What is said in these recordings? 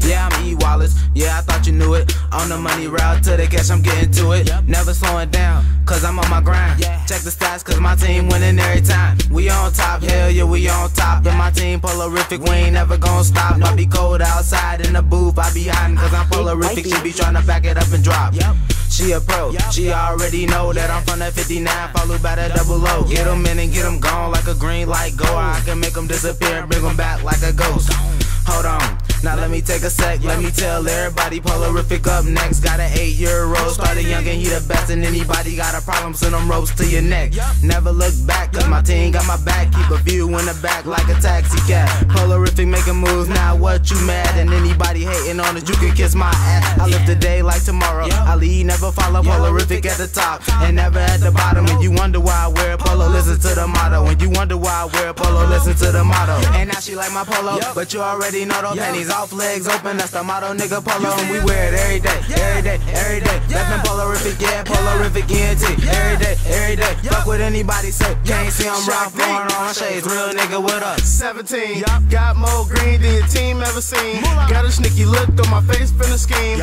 Yeah, I'm E. Wallace, yeah, I thought you knew it. On the money route to the cash, I'm getting to it. Never slowing down, cause I'm on my grind. Check the stats, cause my team winning every time. We on top, hell yeah, we on top. And my team Polorific, we ain't never gonna stop. I be cold outside in the booth, I be hiding cause I'm Polorific. She be trying to back it up and drop. She a pro, she already know that I'm from that 59, followed by that 00. Get them in and get them gone like a green light go. I can make them disappear and bring them back like a ghost. Hold on, now let me take a sec, let me tell everybody Polorific up next. Got an 8-year-old, started young and he the best. And anybody got a problem, send them ropes to your neck. Never look back, cause my team got my back. Keep a view in the back like a taxi cab. Polorific making moves, now what you mad? And anybody hating on it, you can kiss my ass. I live today like tomorrow, I lead, never follow. Polorific at the top, and never at the bottom. And you wonder why I wear Polo, listen to the motto. And you wonder why I wear Polo, listen to the motto. And now she like my Polo, but you already know those panties off, legs open, that's the motto, nigga. Polo, and we wear it every day, every day, every day. That's been Polorific, yeah, Polorific ENT. Every day, fuck what anybody say. Can't see I'm rock, blowing on shades, real nigga, what up? 17, got more green than your team ever seen. Got a sneaky look on my face, finna scheme.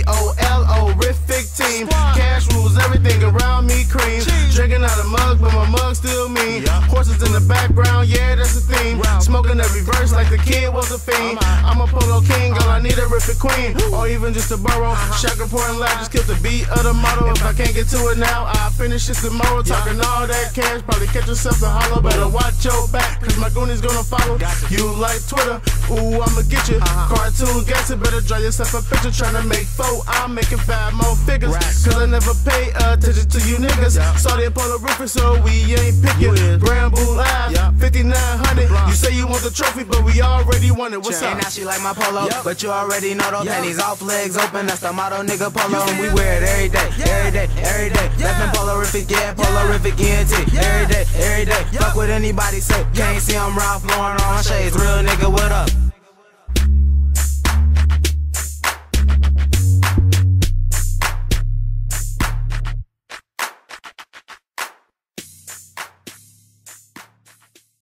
P-O-L-O-rific team. Cash rules everything around me, cream. Drinking out of mug, but my mug still mean. Horses in the background, yeah, that's the theme. Smoking every verse like the kid was a fiend. I'm a Polo king, all I need a rific queen. Or even just a burrow. Shaka pouring loud, just kill the beat of the motto. If I can't get to it now, I'll finish it tomorrow. Talking all that cash, probably catch yourself a hollow. Better watch your back, cause my goonies gonna follow. You like Twitter, ooh, I'ma get you. Cartoon gangster, better draw yourself a picture. Tryna make 4, I'm making 5 more figures. Cause I never pay attention to you niggas. Started Polorific, so we ain't picking. Bramble Live, 5900. You say you want the trophy, but we already won it. What's up? And now she like my Polo, but you already know those panties off, legs open, that's the motto, nigga. Polo, and we wear it every day, every day, every day. That's been Polorific, yeah, Polorific ENT. Every day, fuck what anybody say. Can't see I'm rough, blowing on shades, real nigga, what up?